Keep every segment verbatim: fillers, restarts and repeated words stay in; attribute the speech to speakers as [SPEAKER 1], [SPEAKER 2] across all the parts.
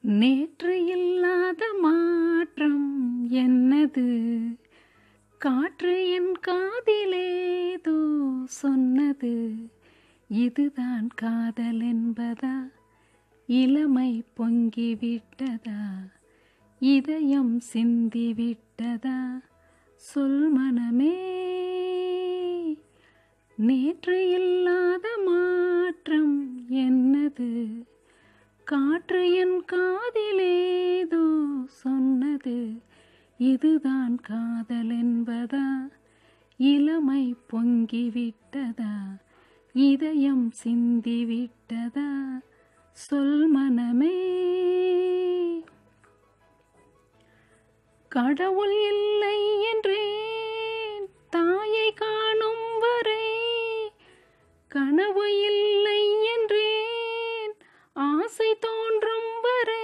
[SPEAKER 1] நேற்று இல்லாத மாற்றம் என்னது? காற்று என் காதிலேதோ சொன்னது. இதுதான் காதல் என்பதா? இளமை பொங்கிவிட்டதா? இதயம் சிந்திவிட்டதா? சொல் மனமே. நேற்று இல்லாத மாற்றம் என்னது? காற்று என் காதிலேதோ சொன்னது. இதுதான் காதல் என்பதா? இளமை பொங்கிவிட்டதா? இதயம் சிந்திவிட்டதா? சொல் மனமே. கடவுள் இல்லை என்றேன் தாயை காணும் வரை, கனவு இல்லை என்றேன் ஆசை தோன்றும் வரை,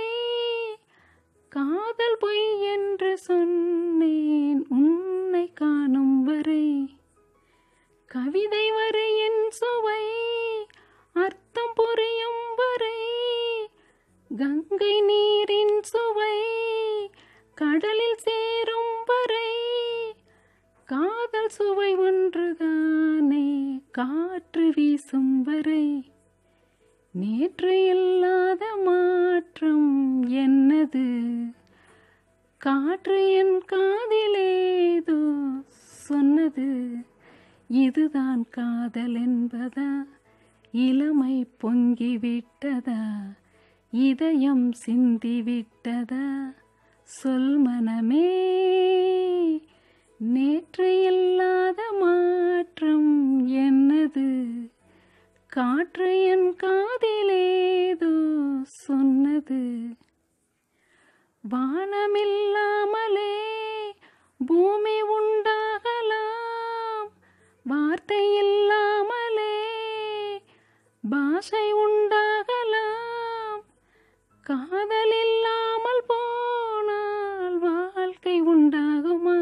[SPEAKER 1] காதல் பொய் என்று சொன்னேன் உன்னை காணும் வரை, கவிதை வரை என் சுவை அர்த்தம் புரியும் வரை, கங்கை நீரின் சுவை கடலில் சேரும் வரை, காதல் சுவை ஒன்றுதானே காற்று வீசும் வரை. நேற்று இல்லாத மாற்றம் என்னது? காற்று என் காதிலேதோ சொன்னது. இதுதான் காதல் என்பதா? இளமை பொங்கிவிட்டதா? இதயம் சிந்திவிட்டதா? சொல் மனமே. நேற்று இல்லாத மாற்றம் என்னது? காற்று என் காதிலேதோ சொன்னது. வானமில்லாமலே பூமி உண்டாகலாம், வார்த்தை இல்லாமலே பாஷை உண்டாகலாம், காதல் இல்லாமல் போனால் வாழ்க்கை உண்டாகுமா?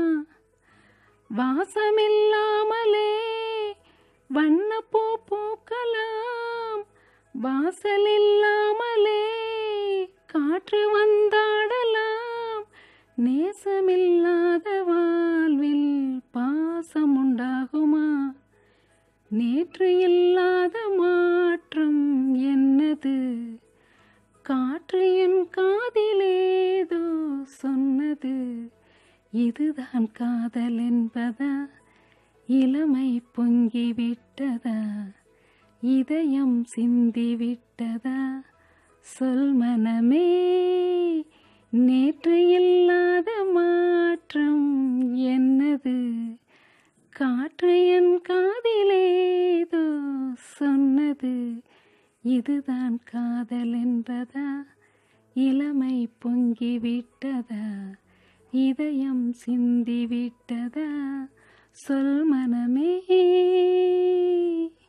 [SPEAKER 1] வாசமில்லாமலே வண்ணப்பூ பூக்கலாம், வாசல் இல்லாமலே காற்று வந்தாடலாம், நேசமில்லாத வாழ்வில் பாசம் உண்டாகுமா? நேற்று இல்லாத மாற்றம் என்னது? காற்று என் காதிலேதோ சொன்னது. இதுதான் காதல் என்பதா? இளமை பொங்கிவிட்டதா? இதயம் சிந்திவிட்டதா? சொல் மனமே. நேற்று இல்லாத மாற்றம் என்னது? காற்று என் காதிலேதோ சொன்னது. இதுதான் காதல் என்பதா? இளமை பொங்கிவிட்டதா? இதயம் சிந்திவிட்டதா? சொல் மனமே.